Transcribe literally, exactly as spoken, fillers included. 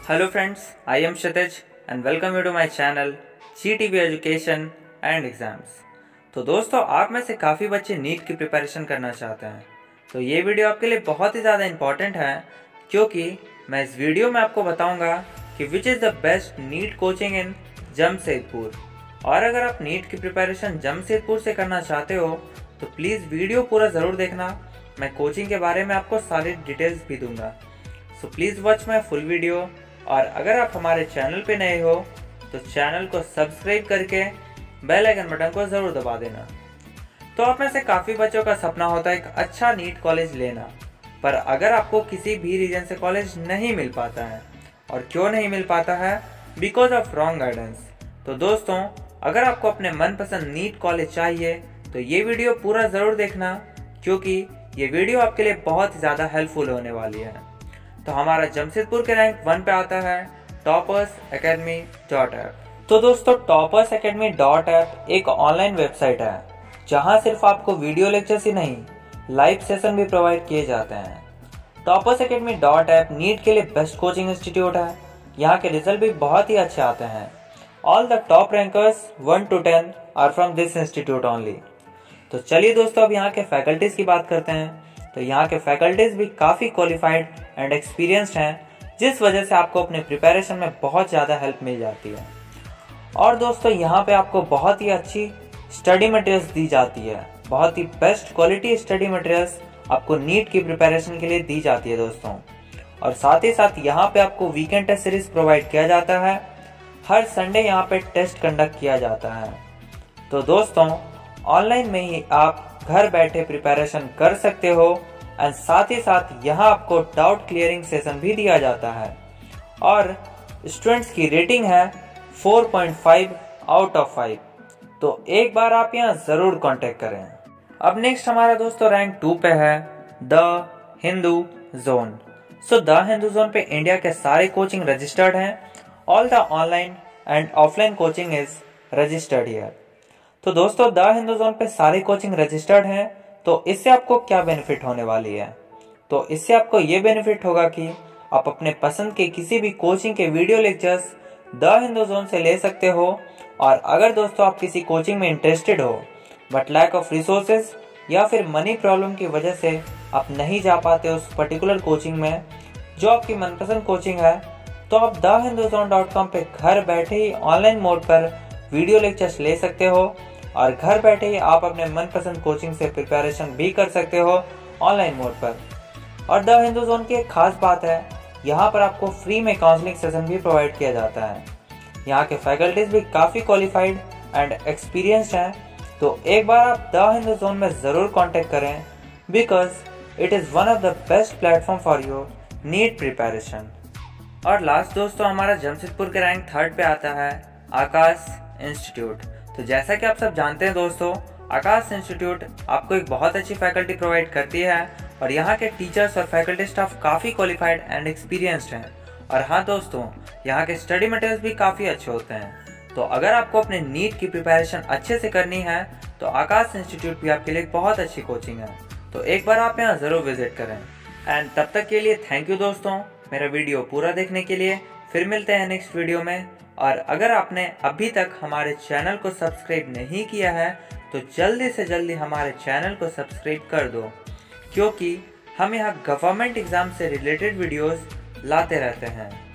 Hello friends, I am Kshitij and welcome you to my channel Zee TV Education and Exams। तो दोस्तों, आप में से काफ़ी बच्चे नीट की प्रिपरेशन करना चाहते हैं, तो ये वीडियो आपके लिए बहुत ही ज़्यादा इम्पॉर्टेंट है, क्योंकि मैं इस वीडियो में आपको बताऊंगा कि which is the best NEET coaching in Jamshedpur. और अगर आप नीट की प्रिपरेशन जमशेदपुर से करना चाहते हो तो प्लीज़ वीडियो पूरा ज़रूर देखना। मैं कोचिंग के बारे में आपको सारी डिटेल्स भी दूंगा, so please watch my full video. और अगर आप हमारे चैनल पे नए हो तो चैनल को सब्सक्राइब करके बेल आइकन बटन को ज़रूर दबा देना। तो आप में से काफ़ी बच्चों का सपना होता है एक अच्छा नीट कॉलेज लेना, पर अगर आपको किसी भी रीजन से कॉलेज नहीं मिल पाता है, और क्यों नहीं मिल पाता है? Because of wrong guidance. तो दोस्तों, अगर आपको अपने मनपसंद नीट कॉलेज चाहिए तो ये वीडियो पूरा ज़रूर देखना, क्योंकि ये वीडियो आपके लिए बहुत ही ज़्यादा हेल्पफुल होने वाली है। तो हमारा जमशेदपुर के रैंक वन पे आता है टॉपर्स एकेडमी डॉट ऐप। तो दोस्तों, टॉपर्स एकेडमी डॉट ऐप एक ऑनलाइन वेबसाइट है जहां सिर्फ आपको वीडियो लेक्चर्स ही नहीं, लाइव सेशन भी प्रोवाइड किए जाते हैं। Toppers academy dot app NEET के लिए बेस्ट कोचिंग इंस्टीट्यूट है। यहाँ के रिजल्ट भी बहुत ही अच्छे आते हैं। All the top rankers one two ten are from this institute only. तो चलिए दोस्तों, अब यहाँ के फैकल्टीज की बात करते हैं। तो यहाँ के फैकल्टीज भी काफ़ी क्वालिफाइड एंड एक्सपीरियंस्ड हैं, जिस वजह से आपको अपने प्रिपरेशन में बहुत ज़्यादा हेल्प मिल जाती है। और दोस्तों, यहाँ पे आपको बहुत ही अच्छी स्टडी मटेरियल्स दी जाती है। बहुत ही बेस्ट क्वालिटी स्टडी मटेरियल्स आपको नीट की प्रिपरेशन के लिए दी जाती है दोस्तों। और साथ ही साथ यहाँ पे आपको वीकेंड टेस्ट सीरीज प्रोवाइड किया जाता है। हर संडे यहाँ पे टेस्ट कंडक्ट किया जाता है। तो दोस्तों, ऑनलाइन में ही आप घर बैठे प्रिपरेशन कर सकते हो, एंड साथ ही साथ यहाँ आपको डाउट क्लियरिंग सेशन भी दिया जाता है। और स्टूडेंट्स की रेटिंग है four point five out of five. तो एक बार आप यहाँ जरूर कांटेक्ट करें। अब नेक्स्ट हमारा दोस्तों रैंक टू पे है the Hindu zone. So the Hindu zone पे इंडिया के सारे कोचिंग रजिस्टर्ड हैं। All the online and offline coaching is registered here. तो दोस्तों, द हिंदू जोन पे सारी कोचिंग रजिस्टर्ड हैं। तो इससे आपको क्या बेनिफिट होने वाली है? तो इससे आपको ये बेनिफिट होगा कि आप अपने पसंद के किसी भी कोचिंग के video lectures the Hindu zone से ले सकते हो। और अगर दोस्तों आप किसी कोचिंग में इंटरेस्टेड हो बट लैक ऑफ रिसोर्सेज या फिर मनी प्रॉब्लम की वजह से आप नहीं जा पाते उस पर्टिकुलर कोचिंग में जो आपकी मनपसंद कोचिंग है, तो आप the Hindu zone dot com पे घर बैठे ही ऑनलाइन मोड पर वीडियो लेक्चर्स ले सकते हो। और घर बैठे ही आप अपने मनपसंद कोचिंग से प्रिपरेशन भी कर सकते हो ऑनलाइन मोड पर। और द हिंदू जोन की एक खास बात है, यहाँ पर आपको फ्री में काउंसलिंग सेशन भी प्रोवाइड किया जाता है। यहाँ के फैकल्टीज भी काफ़ी क्वालिफाइड एंड एक्सपीरियंस्ड हैं। तो एक बार आप द हिंदू जोन में ज़रूर कॉन्टेक्ट करें, because it is one of the best platform for your NEET preparation. और लास्ट दोस्तों, हमारा जमशेदपुर के रैंक थर्ड पे आता है आकाश इंस्टीट्यूट। तो जैसा कि आप सब जानते हैं दोस्तों, आकाश इंस्टीट्यूट आपको एक बहुत अच्छी फैकल्टी प्रोवाइड करती है। और यहाँ के टीचर्स और फैकल्टी स्टाफ काफ़ी क्वालिफाइड एंड एक्सपीरियंस्ड हैं। और हाँ दोस्तों, यहाँ के स्टडी मटेरियल्स भी काफ़ी अच्छे होते हैं। तो अगर आपको अपने नीट की प्रिपरेशन अच्छे से करनी है तो आकाश इंस्टीट्यूट भी आपके लिए बहुत अच्छी कोचिंग है। तो एक बार आप यहाँ ज़रूर विजिट करें। एंड तब तक के लिए थैंक यू दोस्तों, मेरा वीडियो पूरा देखने के लिए। फिर मिलते हैं नेक्स्ट वीडियो में। और अगर आपने अभी तक हमारे चैनल को सब्सक्राइब नहीं किया है तो जल्दी से जल्दी हमारे चैनल को सब्सक्राइब कर दो, क्योंकि हम यहाँ गवर्नमेंट एग्ज़ाम से रिलेटेड वीडियोस लाते रहते हैं।